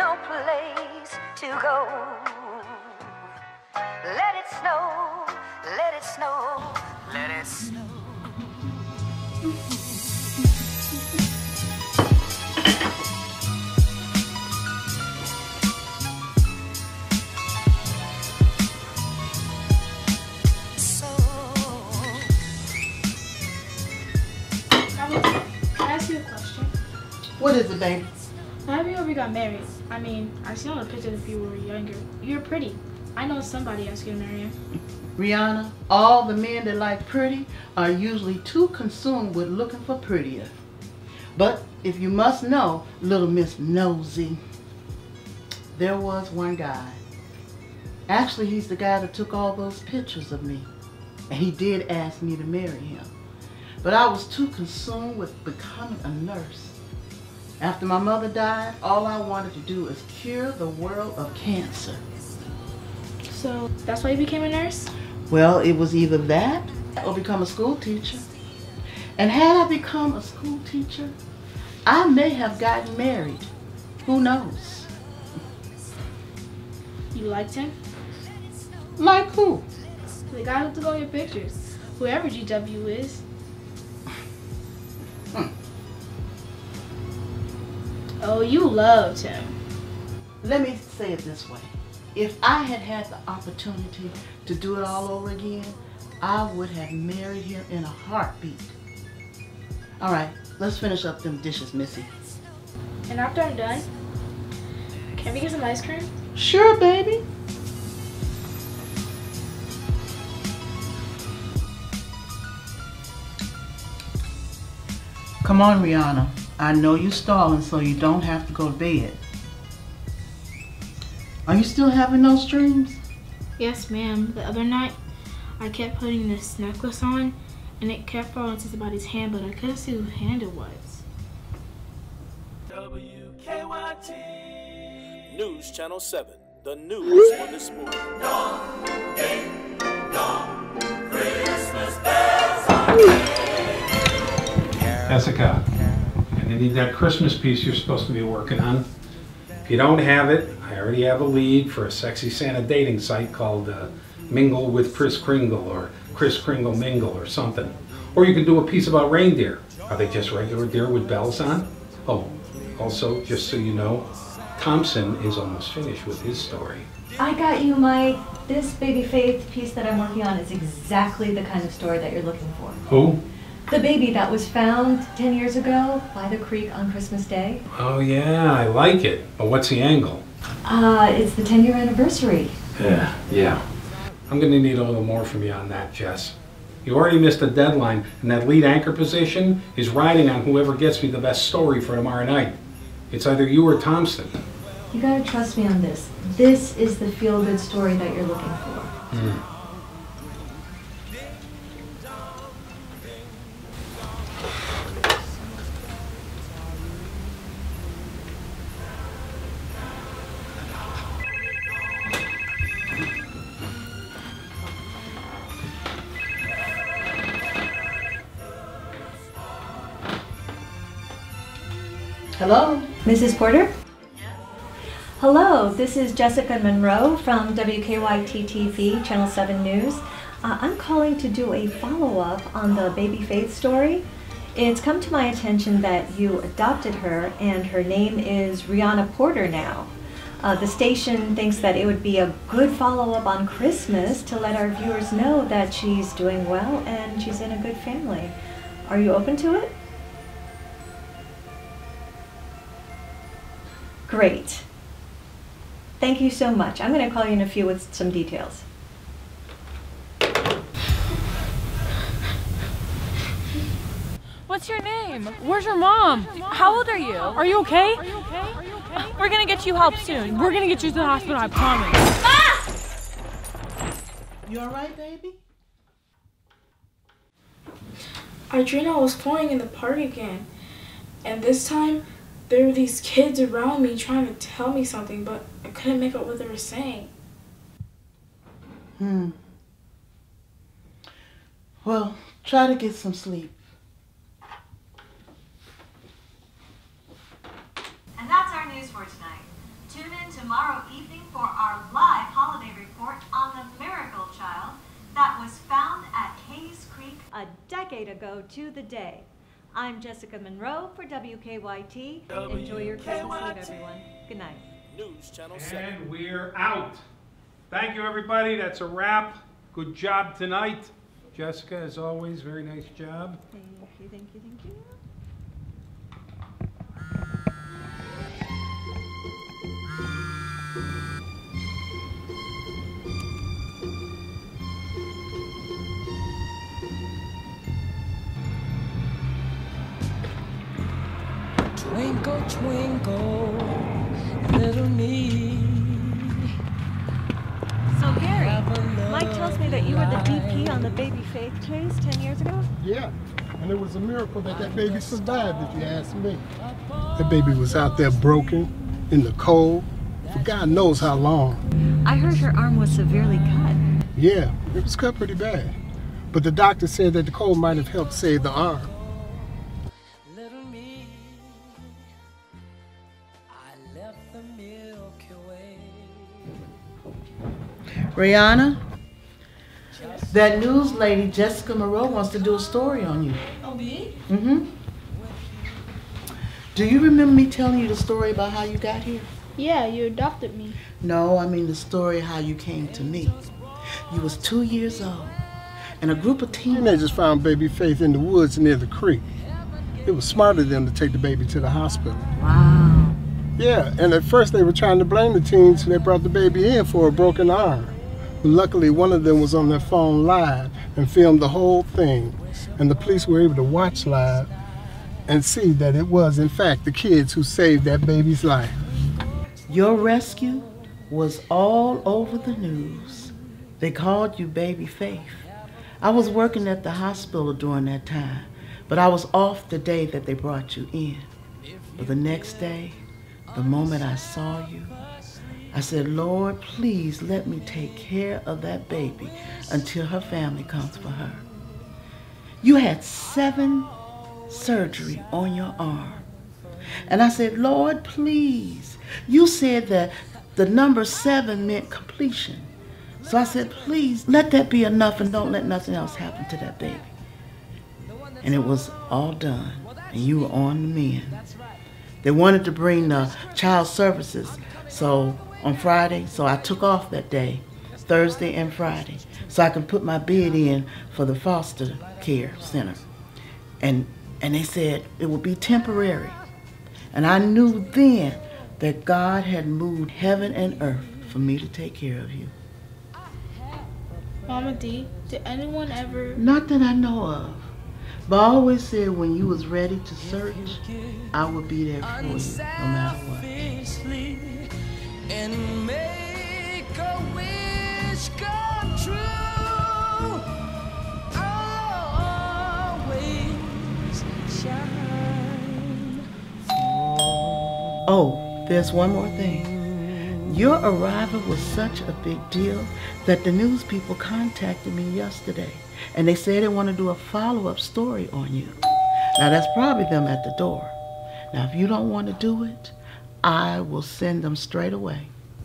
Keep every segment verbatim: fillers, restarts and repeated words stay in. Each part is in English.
no place to go. Let it snow, let it snow, let it snow. Can I ask you a question? What is it, baby? Have you ever got married? I mean, I seen on a picture if you were younger. You're pretty. I know somebody asked you to marry him. Rihanna, all the men that like pretty are usually too consumed with looking for prettier. But if you must know, little Miss Nosy, there was one guy. Actually, he's the guy that took all those pictures of me. And he did ask me to marry him. But I was too consumed with becoming a nurse. After my mother died, all I wanted to do is cure the world of cancer. So that's why you became a nurse? Well, it was either that or become a school teacher. And had I become a school teacher, I may have gotten married. Who knows? You liked him? Like who? The guy who took all your pictures. Whoever G W is. Hmm. Oh, you loved him. Let me say it this way. If I had had the opportunity to do it all over again, I would have married him in a heartbeat. All right, let's finish up them dishes, Missy. And after I'm done, can we get some ice cream? Sure, baby. Come on, Rihanna. I know you're stalling, so you don't have to go to bed. Are you still having those dreams? Yes, ma'am. The other night, I kept putting this necklace on, and it kept falling into somebody's hand, but I couldn't see whose hand it was. W K Y T News Channel seven, the news for this morning. Dawn, ding, dong, Christmas bells are ringing. Jessica, I need that Christmas piece you're supposed to be working on. If you don't have it, I already have a lead for a sexy Santa dating site called uh, Mingle with Kris Kringle or Kris Kringle Mingle or something. Or you can do a piece about reindeer. Are they just regular deer with bells on? Oh, also, just so you know, Thompson is almost finished with his story. I got you, Mike. This Baby Faith piece that I'm working on is exactly the kind of story that you're looking for. Who? The baby that was found ten years ago by the creek on Christmas Day. Oh yeah, I like it. But what's the angle? Uh, it's the ten year anniversary. Yeah, yeah. I'm gonna need a little more from you on that, Jess. You already missed the deadline, and that lead anchor position is riding on whoever gets me the best story for tomorrow night. It's either you or Thompson. You gotta trust me on this. This is the feel-good story that you're looking for. Mm. Hello? Missus Porter? Hello, this is Jessica Monroe from W K Y T T V, Channel seven News. Uh, I'm calling to do a follow-up on the Baby Faith story. It's come to my attention that you adopted her, and her name is Rihanna Porter now. Uh, the station thinks that it would be a good follow-up on Christmas to let our viewers know that she's doing well and she's in a good family. Are you open to it? Great. Thank you so much. I'm going to call you in a few with some details. What's your name? Where's your mom? How old are you? Are you okay? Are you okay? Are you okay? We're gonna get you help soon. We're gonna get you to the hospital, I promise. Ah! You alright, baby? I dreamed I was falling in the park again. And this time, there were these kids around me trying to tell me something, but I couldn't make out what they were saying. Hmm. Well, try to get some sleep. And that's our news for tonight. Tune tomorrow evening for our live holiday report on the miracle child that was found at Hayes Creek a decade ago to the day. I'm Jessica Monroe for W K Y T. Enjoy your Christmas Eve, everyone. Good night. News Channel seven. And we're out. Thank you, everybody. That's a wrap. Good job tonight. Jessica, as always, very nice job. Thank you, thank you, thank you. Twinkle, twinkle, little me. So Gary, Mike tells me that you were the D P on the Baby Faith chase ten years ago? Yeah, and it was a miracle that that baby survived, if you ask me. That baby was out there broken, in the cold, for God knows how long. I heard her arm was severely cut. Yeah, it was cut pretty bad. But the doctor said that the cold might have helped save the arm. Little me, I left the Milky Way. Rihanna, that news lady, Jessica Monroe, wants to do a story on you. Oh, me? Mm-hmm. Do you remember me telling you the story about how you got here? Yeah, you adopted me. No, I mean the story how you came to me. You was two years old, and a group of teenagers Teenagers found baby Faith in the woods near the creek. It was smart of them to take the baby to the hospital. Wow. Yeah, and at first they were trying to blame the teens who they brought the baby in for a broken arm. But luckily, one of them was on their phone live and filmed the whole thing. And the police were able to watch live and see that it was, in fact, the kids who saved that baby's life. Your rescue was all over the news. They called you Baby Faith. I was working at the hospital during that time, but I was off the day that they brought you in. But the next day, the moment I saw you, I said, Lord, please let me take care of that baby until her family comes for her. You had seven surgery on your arm. And I said, Lord, please. You said that the number seven meant completion. So I said, please, let that be enough and don't let nothing else happen to that baby. And it was all done, and you were on the mend. They wanted to bring the child services, so on Friday, so I took off that day, Thursday and Friday, so I can put my bid in for the foster care center. And, and they said it would be temporary. And I knew then that God had moved heaven and earth for me to take care of you. Mama D, did anyone ever... Not that I know of. But I always said when you was ready to search, I would be there for you, no matter what. And make a wish come true. Always shine. Oh, there's one more thing. Your arrival was such a big deal that the news people contacted me yesterday, and they said they want to do a follow-up story on you. Now, that's probably them at the door. Now, if you don't want to do it, I will send them straight away.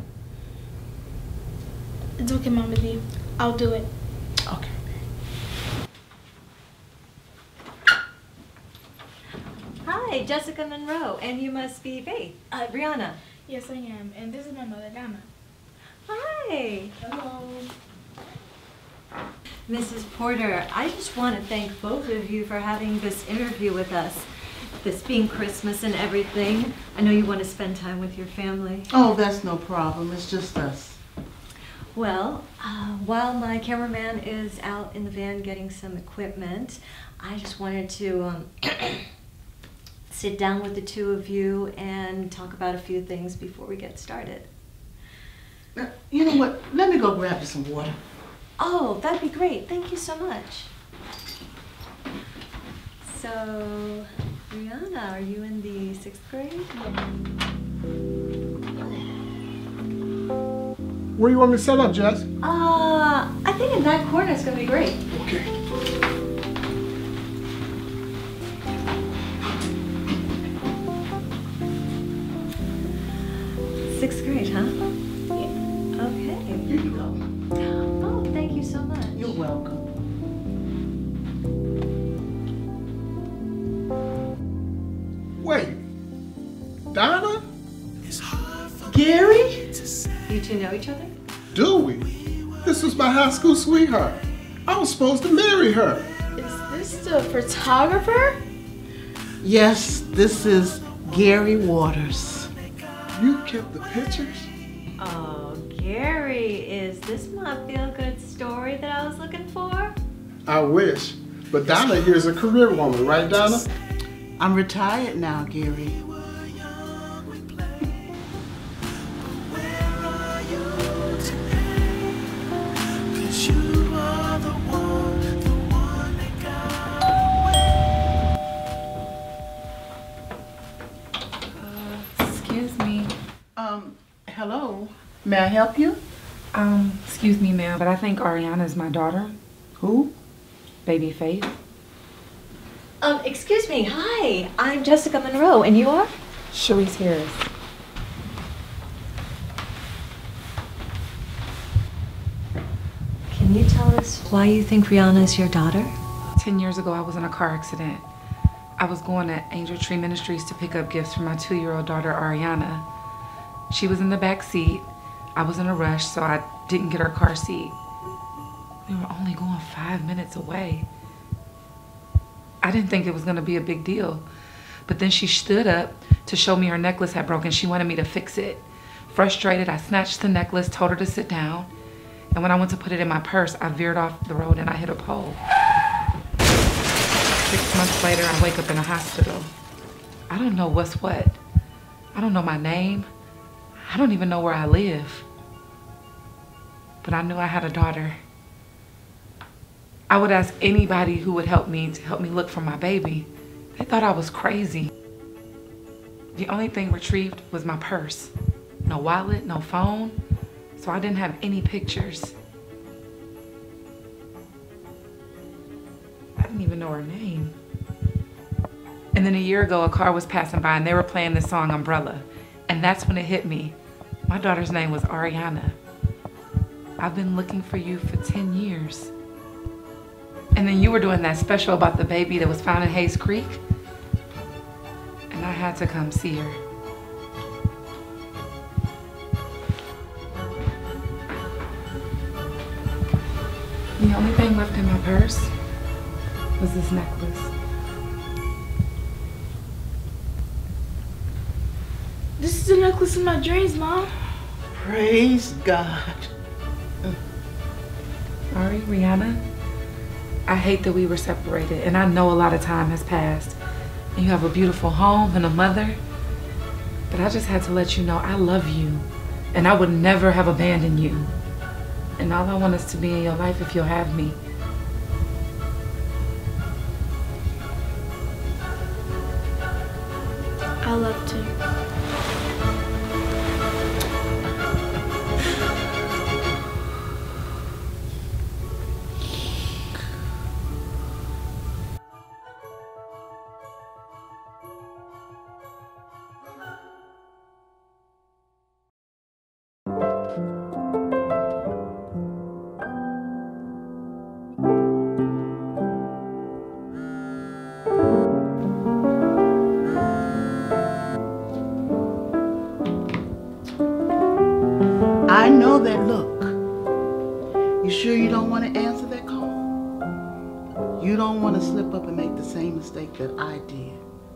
It's okay, Mama D. I'll do it. Okay. Hi, Jessica Monroe, and you must be Faith. Uh, Brianna. Yes, I am. And this is my mother, Donna. Hi. Hello. Missus Porter, I just want to thank both of you for having this interview with us. This being Christmas and everything, I know you want to spend time with your family. Oh, that's no problem. It's just us. Well, uh, while my cameraman is out in the van getting some equipment, I just wanted to um, sit down with the two of you and talk about a few things before we get started. Uh, you know what? Let me go grab you some water. Oh, that'd be great. Thank you so much. So, Brianna, are you in the sixth grade? Where you want me to set up, Jess? Uh, I think in that corner is going to be great. Okay. Sixth grade, huh? Yeah. Okay. Here you go. Oh, thank you so much. You're welcome. Wait, Donna? Gary? You two know each other? Do we? This was my high school sweetheart. I was supposed to marry her. Is this the photographer? Yes, this is Gary Waters. You kept the pictures? Oh, Gary, is this my feel-good story that I was looking for? I wish. But Donna here's a career woman, right, Donna? I'm retired now, Gary. Excuse me. Um, hello. May I help you? Um, excuse me, ma'am, but I think Ariana is my daughter. Who? Baby Faith. Um, excuse me. Hi, I'm Jessica Monroe, and you are? Sharice Harris. Can you tell us why you think Rihanna is your daughter? Ten years ago, I was in a car accident. I was going to Angel Tree Ministries to pick up gifts for my two-year-old daughter, Ariana. She was in the back seat. I was in a rush, so I didn't get her car seat. We were only going five minutes away. I didn't think it was gonna be a big deal. But then she stood up to show me her necklace had broken. She wanted me to fix it. Frustrated, I snatched the necklace, told her to sit down. And when I went to put it in my purse, I veered off the road and I hit a pole. Six months later, I wake up in a hospital. I don't know what's what. I don't know my name. I don't even know where I live. But I knew I had a daughter. I would ask anybody who would help me to help me look for my baby. They thought I was crazy. The only thing retrieved was my purse. No wallet, no phone, so I didn't have any pictures. I didn't even know her name. And then a year ago, a car was passing by and they were playing the song Umbrella. And that's when it hit me. My daughter's name was Ariana. I've been looking for you for ten years. And then you were doing that special about the baby that was found in Hayes Creek. And I had to come see her. The only thing left in my purse was this necklace. This is the necklace of my dreams, Mom. Praise God. Ari, Rihanna, I hate that we were separated, and I know a lot of time has passed. And you have a beautiful home and a mother. But I just had to let you know I love you, and I would never have abandoned you. And all I want is to be in your life if you'll have me. I love to. I know that look. You sure you don't want to answer that call? You don't want to slip up and make the same mistake that I did.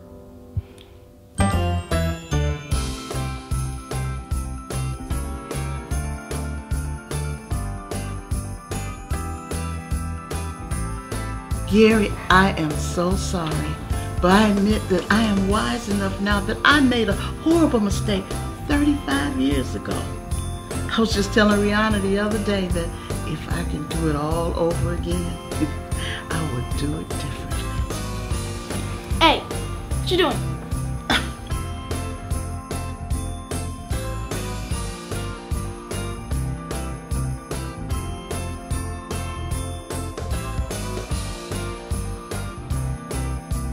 Gary, I am so sorry, but I admit that I am wise enough now that I made a horrible mistake thirty-five years ago. I was just telling Rihanna the other day that if I can do it all over again, I would do it differently. Hey, what you doing?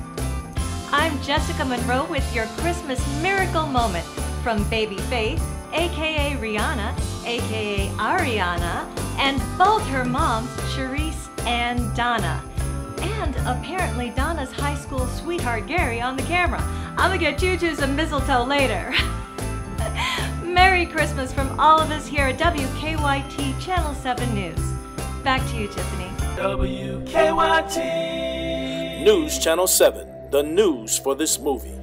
I'm Jessica Monroe with your Christmas miracle moment from Baby Faith aka Rihanna, aka Ariana, and both her moms, Charisse and Donna. And apparently Donna's high school sweetheart Gary on the camera. I'm gonna get you two some mistletoe later. Merry Christmas from all of us here at W K Y T Channel seven News. Back to you, Tiffany. W K Y T News Channel seven, the news for this movie.